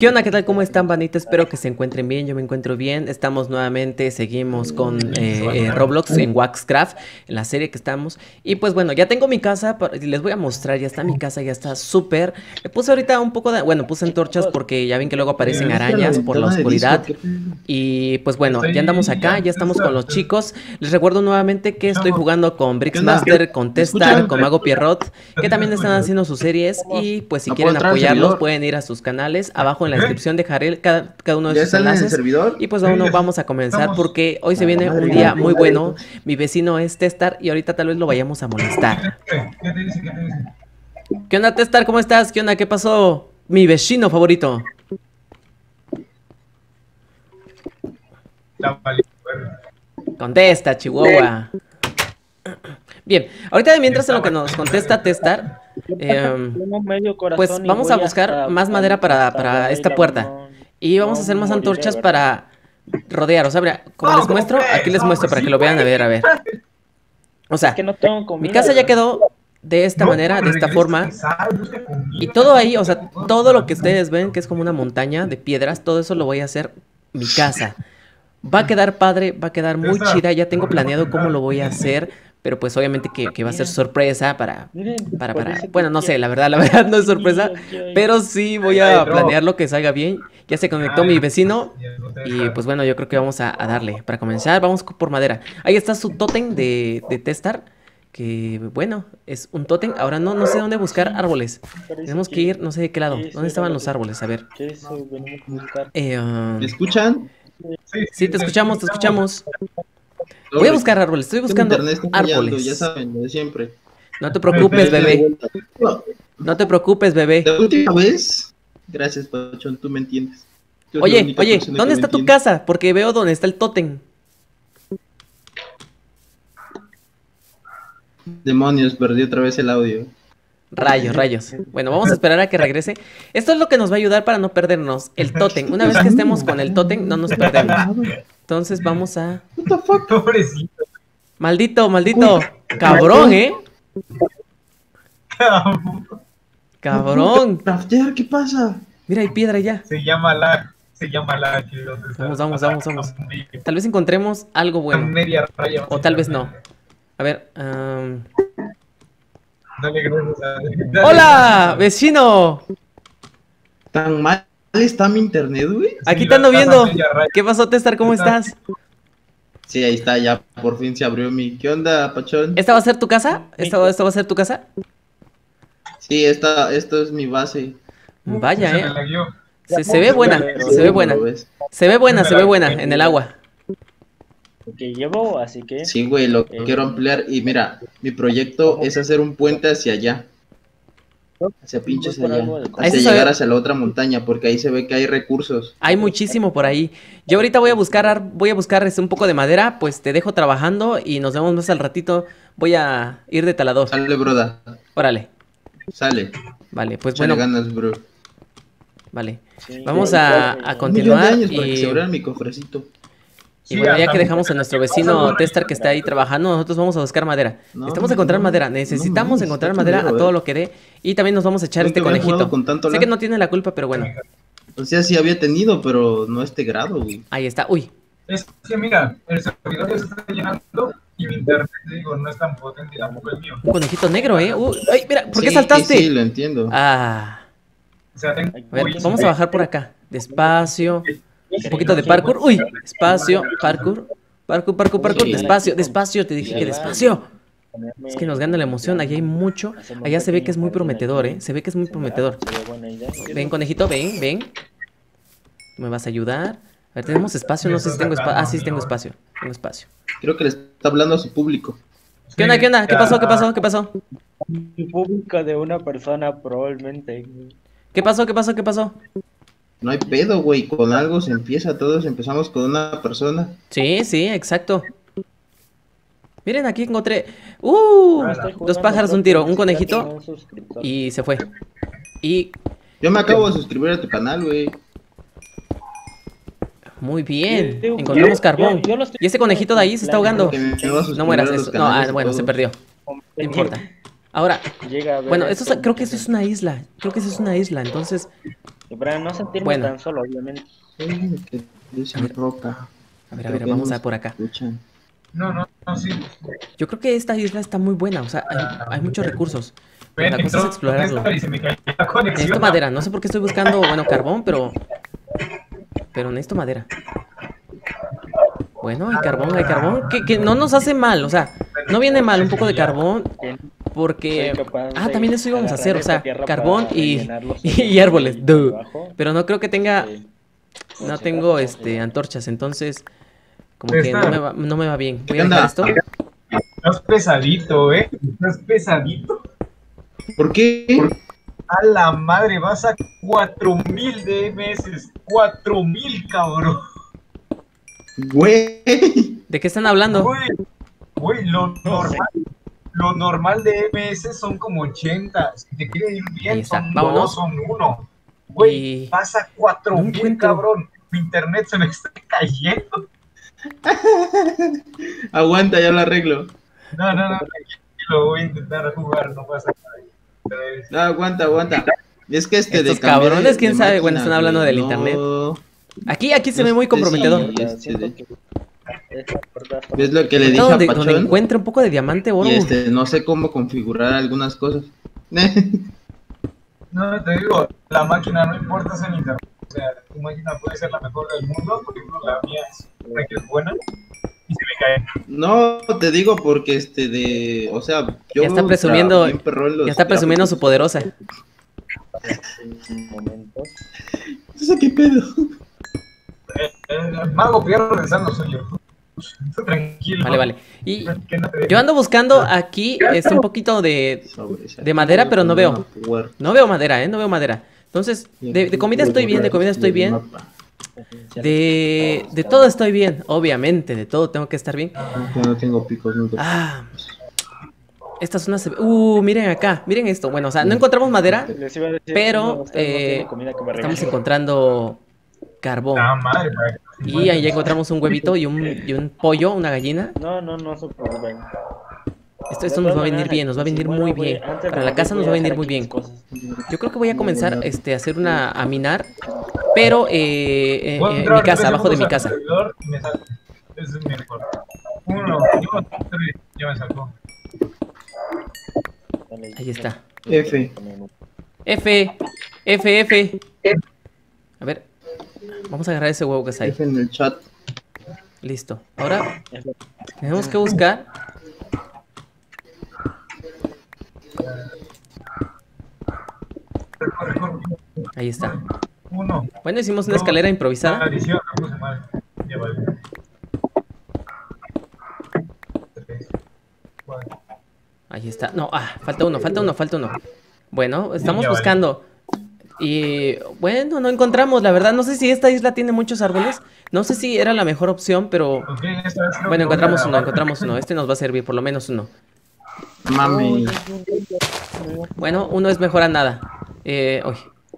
¿Qué onda? ¿Qué tal? ¿Cómo están, bandita? Espero que se encuentren bien. Yo me encuentro bien. Estamos nuevamente, seguimos con Roblox en Waxcraft, en la serie que estamos. Y pues bueno, ya tengo mi casa. Les voy a mostrar. Ya está mi casa, ya está súper. Le puse ahorita un poco de. Bueno, puse antorchas porque ya ven que luego aparecen arañas por la oscuridad. Y pues bueno, ya andamos acá, ya estamos con los chicos. Les recuerdo nuevamente que estoy jugando con Brixmaster, con Testar, con Mago Pierrot, que también están haciendo sus series. Y pues si quieren apoyarlos, pueden ir a sus canales. Abajo en la descripción dejaré cada uno de sus enlaces. Y pues vamos a comenzar porque hoy se viene un día muy bueno. Mi vecino es Testar y ahorita tal vez lo vayamos a molestar. ¿Qué onda, Testar? ¿Cómo estás? ¿Qué onda? ¿Qué pasó? Mi vecino favorito. Contesta, Chihuahua. Bien, ahorita de mientras en lo que nos contesta Testar, pues vamos a buscar más madera para esta puerta. Y vamos a hacer más antorchas para rodear. O sea, mira, como les muestro, aquí les muestro para que lo vean, a ver. O sea, mi casa ya quedó de esta manera, de esta forma. Y todo ahí, o sea, todo lo que ustedes ven, que es como una montaña de piedras, todo eso lo voy a hacer mi casa. Va a quedar padre, va a quedar muy chida. Ya tengo planeado cómo lo voy a hacer. Pero pues obviamente que va a ser sorpresa para... Bueno, no sé, la verdad no es sorpresa. Pero sí voy a planearlo que salga bien. Ya se conectó mi vecino. Y pues bueno, yo creo que vamos a darle. Para comenzar, vamos por madera. Ahí está su tótem de Testar. Que bueno, es un tótem. Ahora no sé dónde buscar árboles. Tenemos que ir, no sé de qué lado. ¿Dónde estaban los árboles? A ver. ¿Me escuchan? Sí, te escuchamos. Voy a buscar árboles, estoy buscando árboles. Ya saben, lo de siempre. No te preocupes, bebé. No te preocupes, bebé. La última vez, gracias, Pachón, tú me entiendes. Oye, ¿dónde está tu casa? Porque veo dónde está el tótem. Demonios, perdí otra vez el audio. Rayos. Bueno, vamos a esperar a que regrese. Esto es lo que nos va a ayudar para no perdernos. El tótem. Una vez que estemos con el tótem, no nos perdemos. Entonces vamos a... What the fuck? Pobrecito. Maldito. Cabrón, Cabrón. Craftear, ¿qué pasa? Mira, hay piedra ya. Se llama lag. Vamos. Tal vez encontremos algo bueno. O tal vez no. A ver. Dale, gracias. ¡Hola, vecino! ¿Tan mal está mi internet, güey? Aquí te ando viendo. ¿Qué pasó, Testar? ¿Cómo estás? Sí, ahí está, ya por fin se abrió mi... ¿Qué onda, Pachón? ¿Esta va a ser tu casa? ¿Esta va a ser tu casa? Sí, esto es mi base. Vaya, Se ve buena. Se ve buena en el agua. Que llevo, así que... Sí, güey, lo quiero ampliar. Y mira, mi proyecto es hacer un puente hacia allá. Hacia pinches allá. Hacia llegar hacia la otra montaña, porque ahí se ve que hay recursos. Hay muchísimo por ahí. Yo ahorita voy a buscar un poco de madera. Pues te dejo trabajando y nos vemos más al ratito. Voy a ir de talador. Sale, broda. Órale. Sale. Vale, pues Chale bueno. ganas, bro. Vale. Vamos a continuar. Para que se abra mi cofrecito. Y bueno, ya que dejamos a nuestro vecino Testar que está ahí trabajando, nosotros vamos a buscar madera. Necesitamos encontrar madera, necesitamos encontrar madera a todo lo que dé. Y también nos vamos a echar este conejito. Sé que no tiene la culpa, pero bueno. O sea, sí había tenido, pero no a este grado, güey. Ahí está, uy. Es que mira, el servidor ya se está llenando y mi internet, digo, no es tan potente tampoco el mío. Un conejito negro, ay, mira, ¿por qué saltaste? Sí, lo entiendo. A ver, vamos a bajar por acá. Despacio. Un poquito de parkour. Uy, despacio, parkour. Despacio, te dije que despacio. Es que nos gana la emoción, allá hay mucho. Allá se ve que es muy prometedor, se ve que es muy prometedor. Ven, conejito, ven. ¿Me vas a ayudar? A ver, tenemos espacio, no sé si tengo espacio. Ah, sí, tengo espacio. Creo que le está hablando a su público. ¿Qué onda? ¿Qué pasó? Público de una persona, probablemente. ¿Qué pasó? No hay pedo, güey, con algo se empieza, todos empezamos con una persona. Sí, exacto. Miren, aquí encontré... dos pájaros, un tiro, un conejito. Y se fue. Yo me acabo de suscribir a tu canal, güey. Muy bien, encontramos carbón. Y ese conejito de ahí se está ahogando. No mueras, eso. No, bueno, se perdió. No importa. Ahora, llega a ver bueno, creo que eso es una isla. Creo que eso es una isla, entonces... Para no sentirme Bueno. tan solo, obviamente. Que dicen roca. A ver, vamos a ver por acá. Escuchan. No, sí. Yo creo que esta isla está muy buena, o sea, hay muchos recursos. Pero la Ven, cosa es entró explorarlo. Testar y se me cayó la conexión. Necesito madera, no sé por qué estoy buscando, bueno, carbón, pero necesito madera. Bueno, hay carbón que no nos hace mal, o sea, no viene mal un poco de carbón, porque... Ah, también eso íbamos a hacer, o sea, carbón y árboles, pero no creo que tenga... No tengo, antorchas, entonces, como que no me va bien. Voy a dejar esto. Estás pesadito, estás pesadito. ¿Por qué? A la madre, vas a 4000 DMS. 4000, cabrón. Güey. ¿De qué están hablando? Güey, lo normal de MS son como 80. Si te quiere ir bien, son 2, son 1. Güey, vas a 4000, cabrón. Mi internet se me está cayendo. Aguanta, ya lo arreglo. No, tranquilo, voy a intentar jugar, no pasa nada. No, aguanta. Es que estos cabrones, quién sabe, bueno, están hablando del internet. Aquí se ve muy comprometedor. ¿Ves lo que le dije a Pachón? Donde encuentre un poco de diamante, oro. Y no sé cómo configurar algunas cosas. No, te digo, la máquina no importa si en internet. O sea, tu máquina puede ser la mejor del mundo, por ejemplo, la mía es una que es buena y se me cae. No, te digo porque o sea, yo ya está presumiendo su poderosa. ¿Eso qué pedo? El mago Pierro pensando soy yo. Tranquilo. Vale. Y yo ando buscando aquí un poquito de madera, pero no veo. No veo madera, no veo madera. Entonces, de comida estoy bien, de todo estoy bien, obviamente, de todo tengo que estar bien. No tengo picos, no tengo. Esta zona se ve... miren acá, miren esto. Bueno, o sea, no encontramos madera, pero estamos encontrando carbón. Y ahí ya encontramos un huevito y un pollo, una gallina. No se preocupen. Esto nos va a venir bien, nos va a venir muy bien. Para la casa nos va a venir muy bien. Yo creo que voy a comenzar a hacer a minar, pero en mi casa, abajo de mi casa. Es mejor. 1, 2, 3, ya me sacó. Ahí está. F. A ver, vamos a agarrar ese huevo que está ahí. F en el chat. Listo. Ahora tenemos que buscar. Ahí está. Bueno, hicimos una escalera improvisada. Ahí está. No, falta uno. Bueno, estamos buscando. Y bueno, no encontramos, la verdad. No sé si esta isla tiene muchos árboles. No sé si era la mejor opción, pero... Bueno, encontramos uno. Este nos va a servir, por lo menos uno. Mami. Bueno, uno es mejor a nada. Uy.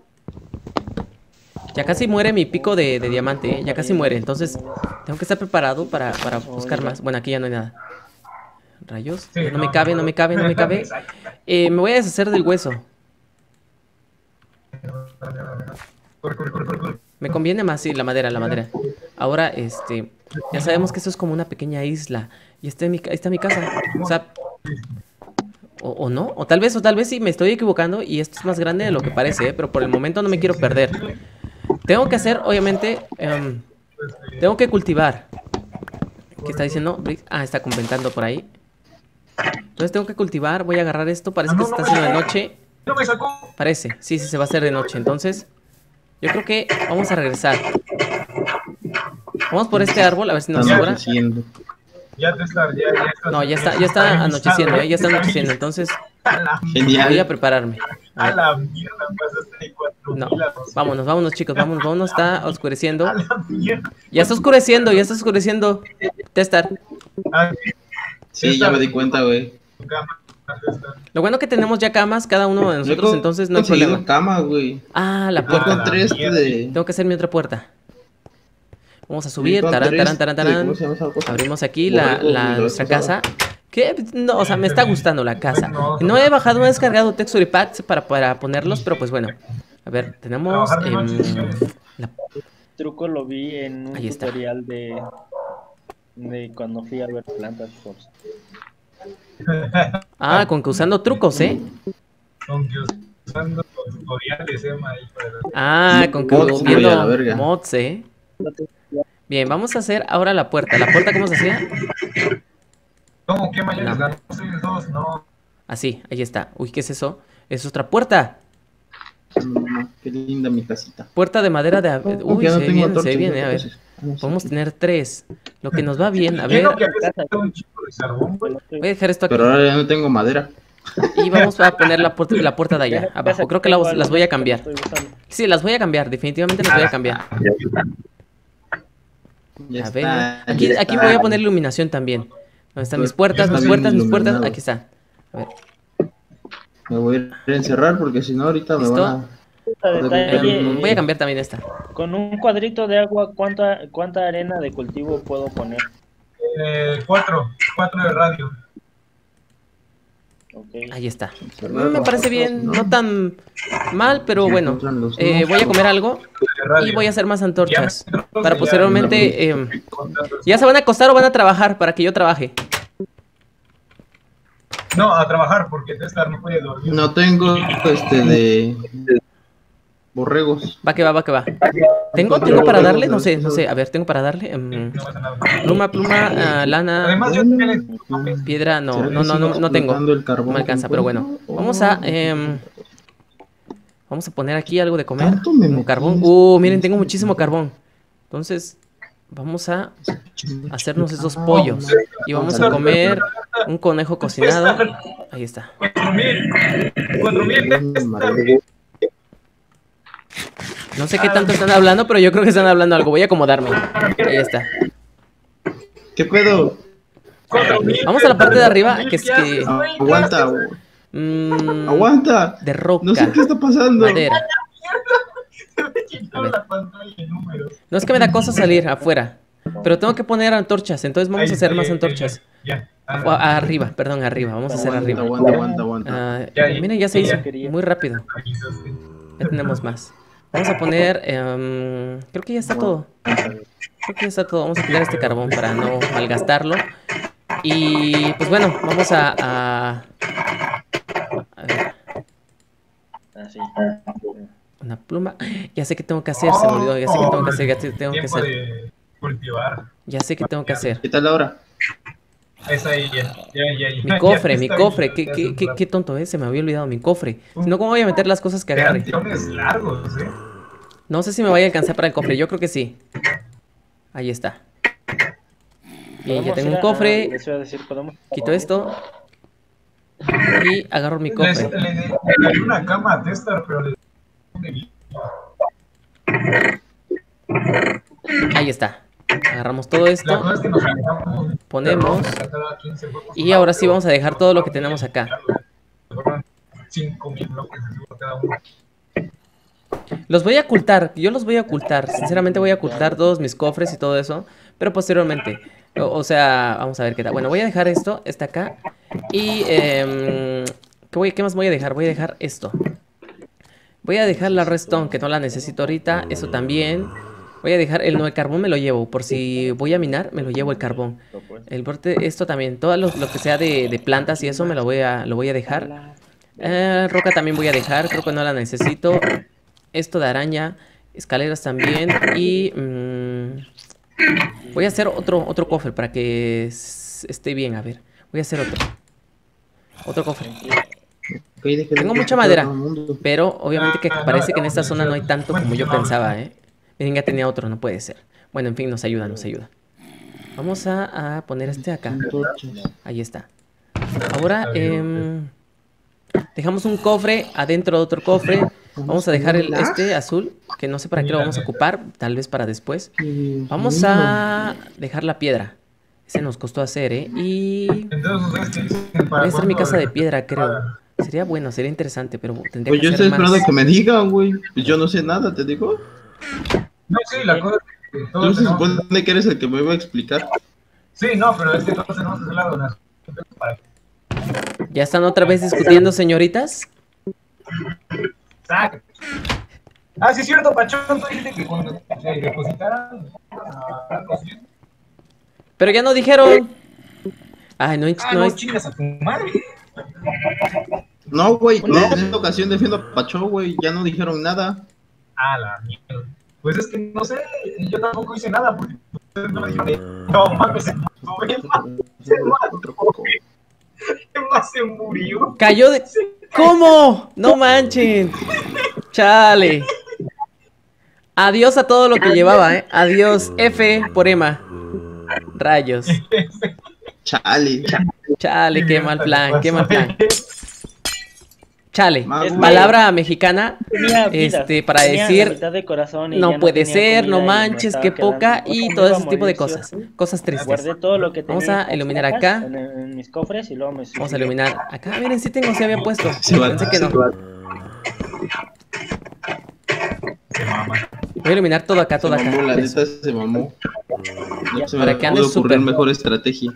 Ya casi muere mi pico de diamante, ya casi muere. Entonces, tengo que estar preparado para buscar más. Bueno, aquí ya no hay nada. Rayos, no me cabe. Me voy a deshacer del hueso. Me conviene más, sí, la madera. Ahora, ya sabemos que esto es como una pequeña isla. Y ahí está mi casa. O sea, o no, o tal vez sí me estoy equivocando y esto es más grande de lo que parece, pero por el momento no me quiero perder. Tengo que hacer, obviamente, tengo que cultivar. ¿Qué está diciendo? Está comentando por ahí. Entonces tengo que cultivar, voy a agarrar esto, parece que se está haciendo de noche. Parece, sí, se va a hacer de noche, entonces yo creo que vamos a regresar. Vamos por este árbol, a ver si nos sobra. No, ya está anocheciendo, entonces voy a prepararme. No, vámonos chicos, vámonos, está oscureciendo. Ya está oscureciendo. Testar. Sí, ya me di cuenta, güey. Lo bueno que tenemos ya camas, cada uno de nosotros, entonces no hay problema. Cama, güey. La puerta. Tengo que hacer mi otra puerta. Vamos a subir, tarán. Abrimos aquí nuestra casa, ¿Qué? No, o sea, me está gustando la casa. No he bajado, no he descargado texture packs para ponerlos, pero pues bueno. A ver, tenemos... truco lo vi en un tutorial de cuando fui a ver plantas. Ah, con que usando trucos, ¿eh? Con que usando tutoriales, Ah, con que viendo mods, ¿eh? Bien, vamos a hacer ahora la puerta. ¿La puerta cómo se hacía? ¿Cómo? ¿Qué mayores? No. Así, ahí está. Uy, ¿qué es eso? Es otra puerta. Qué linda mi casita. Puerta de madera de... Uy, se viene, a ver. Podemos tener 3. Lo que nos va bien, a ver. Voy a dejar esto aquí. Pero ahora ya no tengo madera. Y vamos a poner la puerta de allá, abajo. Creo que las voy a cambiar. Sí, las voy a cambiar, definitivamente las voy a cambiar. A ver, aquí voy a poner iluminación también. ¿Dónde están mis puertas? Mis puertas. Aquí está. A ver. Me voy a encerrar porque si no ahorita me van a... Voy a cambiar también esta. Con un cuadrito de agua, ¿cuánta arena de cultivo puedo poner? 4 de radio. Okay. Ahí está. Me parece bien, no tan mal, pero bueno. Voy a comer algo y voy a hacer más antorchas. Para posteriormente... ¿Ya se van a acostar o van a trabajar para que yo trabaje? No, a trabajar porque Testar no puede dormir. No tengo de borregos. Va que va. ¿Tengo para darle? No sé. A ver, tengo para darle. Pluma, lana. Piedra, no tengo. No me alcanza, pero bueno. Vamos a poner aquí algo de comer. Un carbón. Miren, tengo muchísimo carbón. Entonces, vamos a hacernos esos pollos. Y vamos a comer un conejo cocinado. Ahí está. 4,000. No sé qué tanto están hablando, pero yo creo que están hablando algo. Voy a acomodarme. Ahí está. ¿Qué pedo? Vamos a la parte de arriba, que es que... Aguanta. Aguanta. De roca. No sé qué está pasando. Madera. No es que me da cosa salir afuera, pero tengo que poner antorchas, entonces vamos a hacer más antorchas. Arriba. Vamos a hacer arriba. Aguanta. Miren, ya se hizo. Muy rápido. Ya tenemos más. Vamos a poner... creo que ya está todo. Vamos a quitar este carbón para no malgastarlo. Y pues bueno, vamos a ver. Una pluma. Ya sé qué tengo que hacer, se me olvidó. Ya sé qué tengo que hacer. ¿Qué tal ahora? Esa ahí, ya. Mi cofre. Qué tonto es, se me había olvidado mi cofre. Si no, ¿cómo voy a meter las cosas que agarre? Largos, No sé si me vaya a alcanzar para el cofre, yo creo que sí. Ahí está. Bien, ya tengo un cofre. Quito esto. Y agarro mi cofre. Le di una cama a Testar, pero ahí está. Agarramos todo esto. Ponemos. Y ahora sí vamos a dejar todo lo que tenemos acá. 5,000 bloques cada uno. Los voy a ocultar, yo los voy a ocultar. Sinceramente voy a ocultar todos mis cofres y todo eso. Pero posteriormente. O sea, vamos a ver qué tal. Bueno, voy a dejar esto, está acá. Y ¿qué más voy a dejar? Voy a dejar esto. Voy a dejar la redstone, que no la necesito ahorita. Eso también. Voy a dejar el carbón, me lo llevo. Por si voy a minar, me lo llevo el carbón. Esto también. Todo lo que sea de plantas y eso me lo voy a dejar. Roca también voy a dejar. Creo que no la necesito. Esto de araña. Escaleras también. Y voy a hacer otro cofre para que esté bien. A ver. Voy a hacer otro cofre. Tengo mucha madera. Pero obviamente que parece que en esta zona no hay tanto como yo pensaba, Miren, ya tenía otro, no puede ser. Bueno, en fin, nos ayuda. Vamos a poner este acá. Ahí está. Ahora, dejamos un cofre adentro de otro cofre. Vamos a dejar este azul, que no sé para qué lo vamos a ocupar. Tal vez para después. Vamos a dejar la piedra. Ese nos costó hacer, Y voy a hacer mi casa de piedra, creo. Sería bueno, sería interesante, pero tendría pues que yo hacer estoy esperando que me digan, güey. Pues yo no sé nada, te digo. No, sí, la cosa es que tú se supone que eres el que me iba a explicar. Sí, no, pero es que todos tenemos ese lado para ¿Ya están otra vez discutiendo, señoritas? Exacto. Ah, sí es cierto, Pachón, tú dijiste que cuando se depositaran... Pero ya no dijeron. Ay, no, no chingas a tu madre. No, güey, en esta ocasión defiendo a Pacho, güey, ya no dijeron nada. Ah, la mierda. Pues es que no sé, yo tampoco hice nada porque ustedes no me dijeron. No mames, se mató, Emma se murió. Cayó de... ¿Cómo? No manchen. Chale. Adiós a todo lo que llevaba, ¿eh? Adiós. F por Emma. Rayos. Chale. Chale, qué mal plan, qué mal plan. Chale, palabra mexicana, para decir no puede ser, no manches, qué poca y todo ese tipo de cosas, cosas tristes. Vamos a iluminar acá. Vamos a iluminar acá. Miren, sí tengo, sí había puesto. Pensé que no. Voy a iluminar todo acá, todo acá. La neta se mamó. No se para me que ande pudo ocurrir súper mejor estrategia.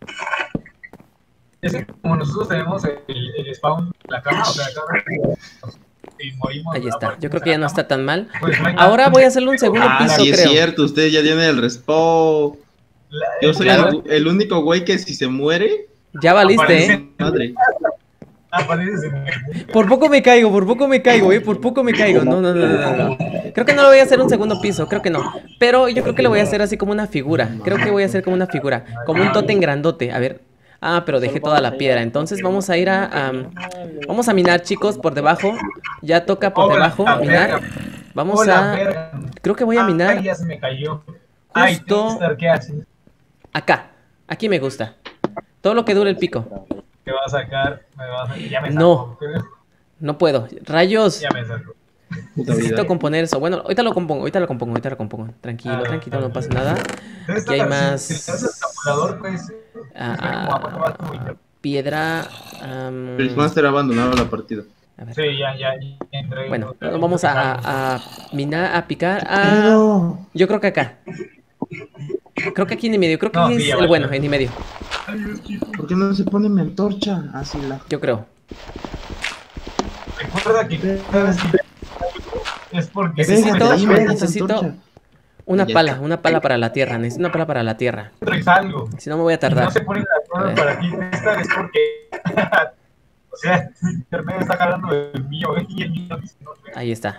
Es que como nosotros tenemos el spawn, la cama, o sea, y morimos. Ahí está, yo creo que ya no está tan mal. Ahora voy a hacerle un segundo piso, sí, creo. Es cierto, ustedes ya tienen el respawn. Yo soy el único güey que si se muere... Ya valiste, ¿eh? Madre. Por poco me caigo, por poco me caigo, por poco me caigo. No. Creo que no lo voy a hacer un segundo piso, creo que no. Pero yo creo que lo voy a hacer así como una figura. Creo que voy a hacer como una figura, como un tótem grandote. A ver. Ah, pero dejé toda la piedra. Entonces vamos a ir vamos a minar, chicos, por debajo. Ya toca por debajo minar. Vamos a... Creo que voy a minar justo acá. Aquí me gusta. Todo lo que dure el pico. Te va a sacar, ya me sacó. No puedo. Rayos. Ya me sacó. Necesito componer eso. Bueno, ahorita lo compongo. Tranquilo, no pasa nada. Aquí hay más... piedra. Prismaster ha abandonado la partida. A ver. Sí, ya. Bueno, vamos a minar, a picar. Yo creo que acá. Creo que aquí en el medio. Creo que aquí es el bueno, en el medio. ¿Por qué no se pone mi antorcha? Así la. Yo creo. Recuerda que es porque necesito una pala para la tierra. Necesito una pala para la tierra. Si no me voy a tardar. No se pone la prueba para ti, es porque o sea, internet está jalando del mío, y el mío no. Ahí está.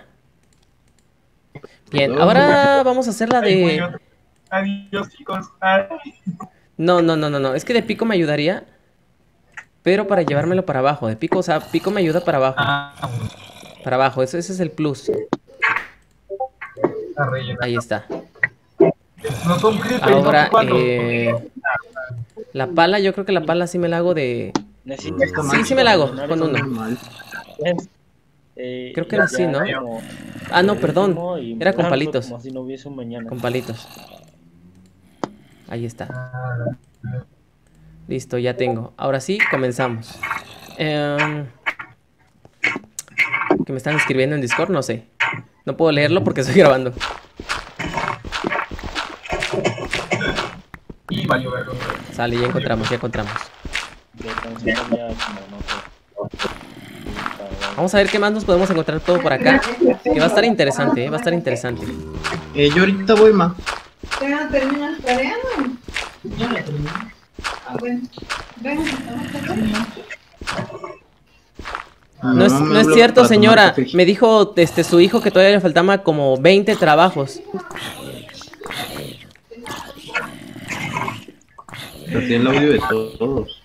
Bien, ahora vamos a hacer la de... Adiós, chicos. No. Es que de pico me ayudaría. Pero para llevármelo para abajo. De pico, o sea, pico me ayuda para abajo. Para abajo, ese es el plus. Ahí está. Ahora, la pala, yo creo que la pala sí me la hago de... Sí me la hago con uno. Creo que era así, ¿no? Ah, no, perdón. Era con palitos. Con palitos. Ahí está. Listo, ya tengo. Ahora sí, comenzamos. Que me están escribiendo en Discord, no sé. No puedo leerlo porque estoy grabando. Sale, ya encontramos. Vamos a ver qué más nos podemos encontrar todo por acá. Que va a estar interesante, va a estar interesante. Yo ahorita voy, ma. ¿Ya terminas tarea? Ya la terminé. Bueno. No es cierto, señora. Me dijo su hijo que todavía le faltaba como 20 trabajos. Pero tiene el audio de todos.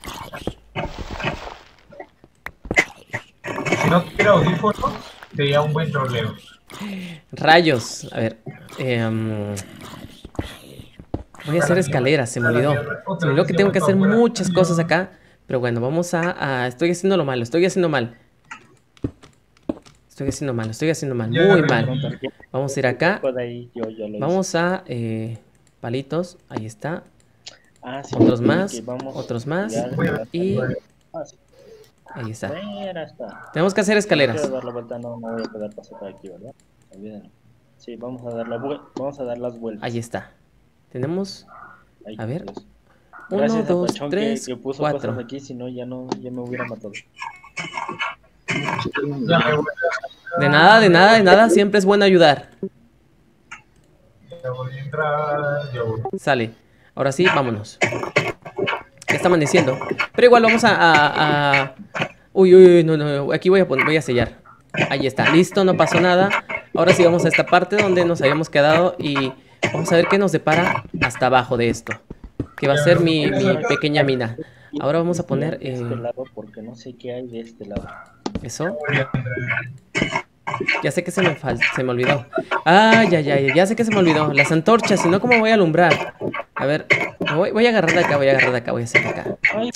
Si no tuviera audífono, sería un buen troleo. Rayos. A ver. Voy a hacer escaleras, se me olvidó. Se me olvidó que tengo que hacer muchas cosas acá. Pero bueno, vamos a... estoy haciendo lo malo, estoy haciendo mal. Muy mal. Vamos a ir acá. Vamos a... palitos, ahí está. Otros más. Y... ahí está. Tenemos que hacer escaleras. Sí, vamos a dar las vueltas. Ahí está. Tenemos... a ver. 1, 2, 3, que puso 4. cosas aquí, si no, ya me hubiera matado. De nada, siempre es bueno ayudar. Sale. Ahora sí, vámonos. Ya está amaneciendo. Pero igual vamos Uy, no, aquí voy a sellar. Ahí está, listo, no pasó nada. Ahora sí vamos a esta parte donde nos habíamos quedado y vamos a ver qué nos depara hasta abajo de esto, que va a ser mi pequeña mina. Ahora vamos a poner... De este lado, porque no sé qué hay de este lado. Eso. Ya sé que se me olvidó. Ya sé que se me olvidó. Las antorchas, si no, ¿cómo voy a alumbrar? A ver, voy a agarrar de acá, voy a hacer de acá.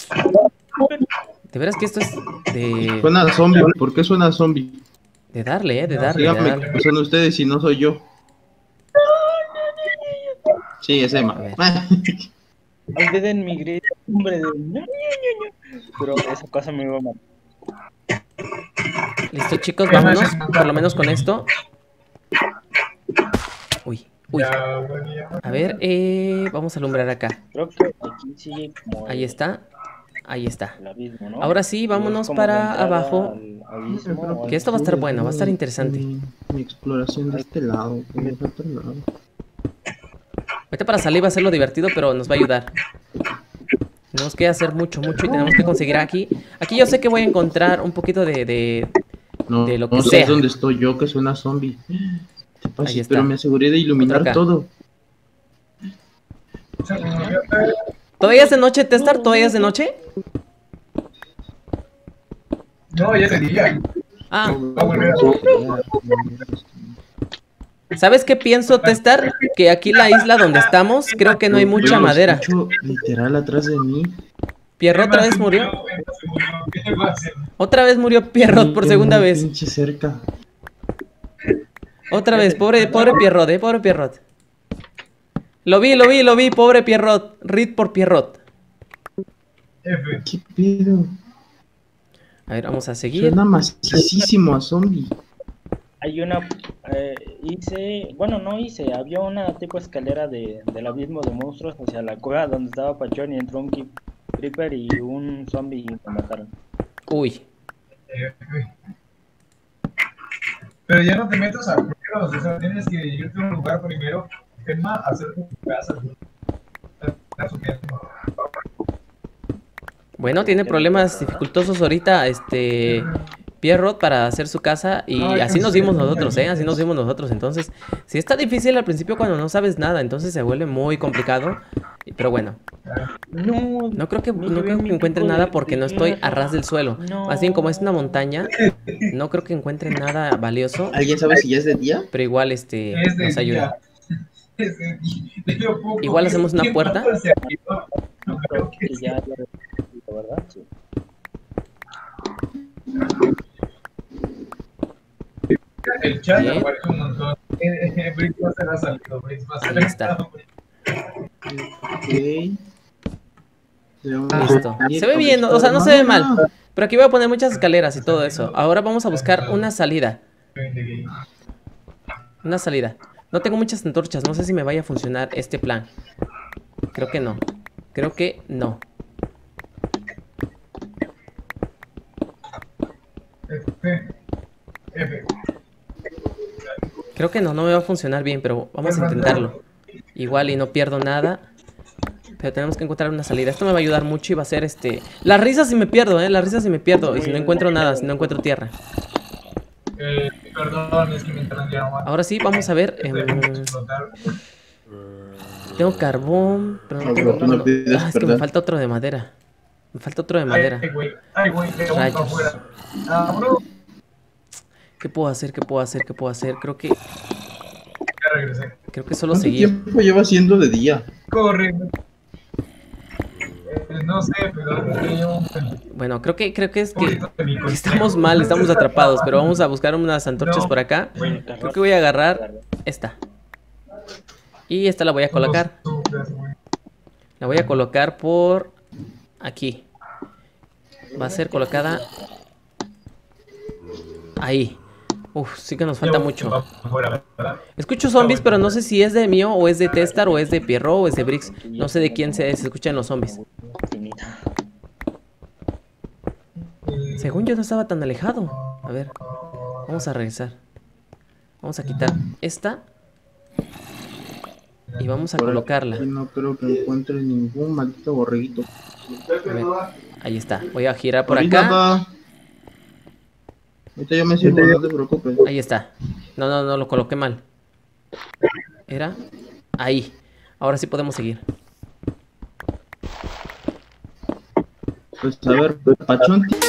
De veras que esto es de... Suena zombie, ¿por qué suena zombie? De darle, de darle. Díganme qué son ustedes si no soy yo. Sí, es Emma. Olviden mi grito, hombre de... Pero esa cosa me iba a matar. Listo, chicos, vámonos. Por lo menos con esto. Uy. A ver, vamos a alumbrar acá. Creo que aquí sigue como Ahí está. el abismo, ¿no? Ahora sí, vámonos para abajo. Abismo, Que esto va a estar bueno, va a estar interesante. Mi exploración de este lado, de otro lado. Ahorita para salir va a ser lo divertido, pero nos va a ayudar. Tenemos que hacer mucho y tenemos que conseguir aquí. Aquí yo sé que voy a encontrar un poquito de lo que no sea. sé dónde estoy yo, que suena zombie. Ahí está. Pero me aseguré de iluminar todo. ¿Todavía es de noche, Testar? ¿Todavía es de noche? No, ya te día. ¿Sabes qué pienso, Testar? Que aquí la isla donde estamos, creo que no hay mucha madera. Literal atrás de mí. ¿Pierrot otra vez murió? Otra vez murió Pierrot por segunda vez. Pinche cerca. Otra vez, pobre Pierrot, pobre Pierrot. Lo vi, pobre Pierrot. Rid por Pierrot. ¿Qué pedo? A ver, vamos a seguir. Suena macizísimo a zombie. Hay una... había una tipo escalera del abismo de monstruos hacia la cueva donde estaba Pachón y entró un creeper y un zombie y me mataron. Uy. Pero ya no te metas a juegos, o sea, tienes que irte a un lugar primero, tema, hacer tu casa. Bueno, tiene problemas dificultosos ahorita, Pierrot para hacer su casa y así nos dimos nosotros, así nos dimos nosotros. Entonces, sí está difícil al principio cuando no sabes nada, entonces se vuelve muy complicado. Pero bueno, no creo que encuentre nada porque no estoy a ras del suelo. Más bien como es una montaña, no creo que encuentre nada valioso. ¿Alguien sabe si ya es de día? Pero igual nos ayuda. Igual hacemos una puerta. ¿Verdad? Sí. El chat aparece un montón. Brick va a ser salido. Ahí está. Listo. Se ve bien, o sea, no se ve mal. Pero aquí voy a poner muchas escaleras y todo eso. Ahora vamos a buscar una salida. Una salida. No tengo muchas antorchas, no sé si me vaya a funcionar este plan. Creo que no. Creo que no me va a funcionar bien, pero vamos a intentarlo. Igual y no pierdo nada. Pero tenemos que encontrar una salida. Esto me va a ayudar mucho y va a ser las risas si me pierdo, las risas si me pierdo. Y si no encuentro nada, si no encuentro tierra. Perdón, es que me entraron. Ahora sí, vamos a ver. Tengo carbón, pero no tengo... es que me falta otro de madera. Rayos. ¿Qué puedo hacer? Creo que solo seguir. ¿Cuánto tiempo lleva siendo de día? Corre. No sé, pero... Bueno, creo que es que estamos mal, estamos atrapados. Pero vamos a buscar unas antorchas por acá. Creo que voy a agarrar esta. Y esta la voy a colocar. La voy a colocar por aquí. Va a ser colocada ahí. Uf, sí que nos falta mucho. Escucho zombies, pero no sé si es de mío o es de Testar o es de Pierrot o es de Brix. No sé de quién se escuchan los zombies. Según yo no estaba tan alejado. A ver, vamos a regresar. Vamos a quitar esta. Y vamos a colocarla. No creo que encuentre ningún maldito borreguito. A ver, ahí está. Voy a girar por acá. Ahorita yo me sirvo, no te preocupes. Ahí está. No, lo coloqué mal. Era ahí. Ahora sí podemos seguir. Pues a ver, Pachón.